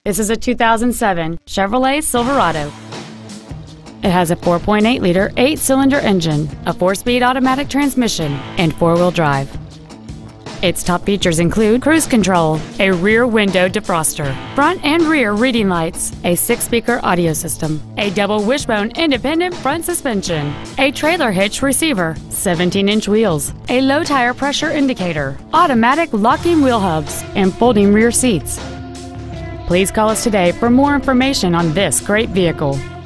This is a 2007 Chevrolet Silverado. It has a 4.8-liter 8-cylinder engine, a 4-speed automatic transmission, and 4-wheel drive. Its top features include cruise control, a rear window defroster, front and rear reading lights, a 6-speaker audio system, a double wishbone independent front suspension, a trailer hitch receiver, 17-inch wheels, a low tire pressure indicator, automatic locking wheel hubs, and folding rear seats. Please call us today for more information on this great vehicle.